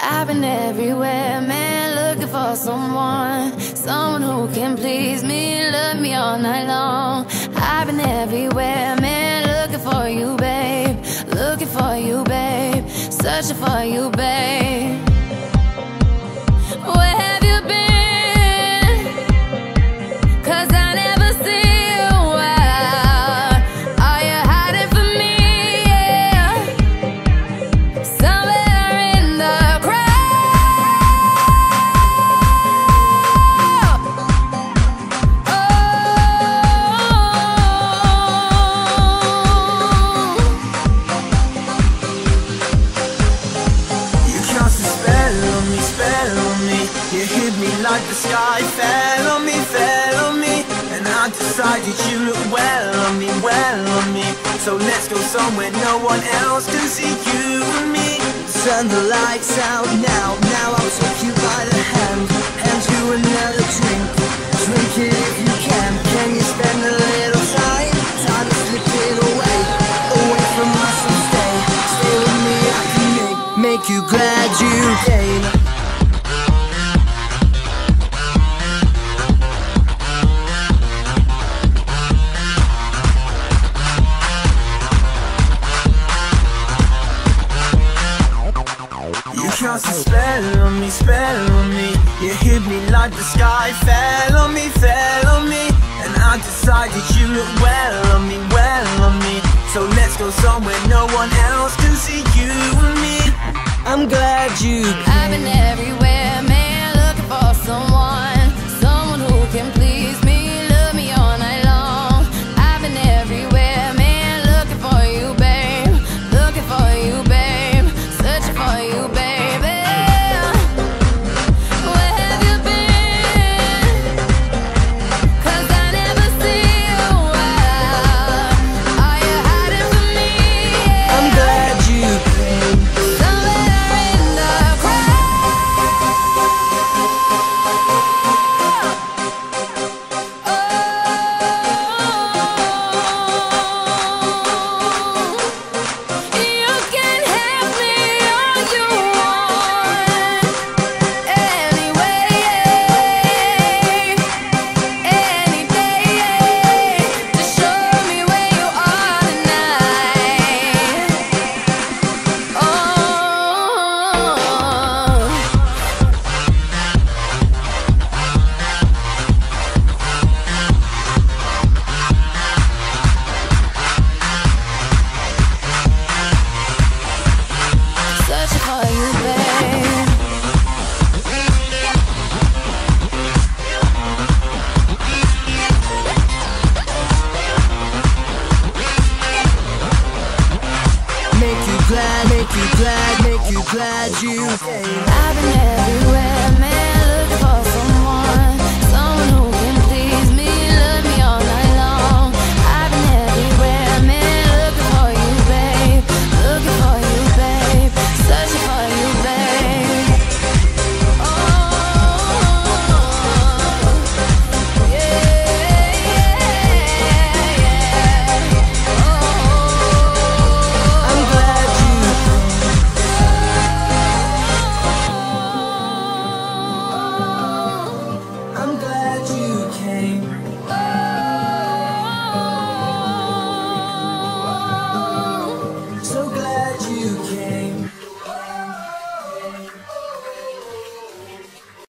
I've been everywhere, man, looking for someone who can please me, love me all night long. I've been everywhere, man, looking for you, babe, looking for you, babe, searching for you, babe. Where have you been? 'Cause I never see you out. Are you hiding from me? Yeah. Somewhere in the crowd. Oh. You cast a spell on me, spell on me. You hit me like the sky fell on me, fell on me. And I decided you look well on me, well on me. So let's go somewhere no one else can see you and me. Turn the lights out now, now I'll take you by the hand. Hand you another drink, drink it if you can. Can you spend a little time, time to slip it away, away from us and stay, stay with me. I can make you glad you came. You cast a spell on me, spell on me. You hit me like the sky fell on me, fell on me. And I decided you look well on me, well on me. So let's go somewhere no one else can see you and me. I'm glad you came. I've been everywhere, man, looking for someone who can please me, love me all night long. I've been everywhere, man, looking for you, babe, looking for you, babe, searching for you, baby. Where have you been? 'Cause I never see you out. Are you hiding from me? Yeah. I'm glad you came. Somewhere in the crowd. Oh. You can have me all you want, anyway, any day. Just show me where you are tonight. Oh. Searching for you, babe. Make you glad, make you glad, make you glad you came. I've been everywhere, man,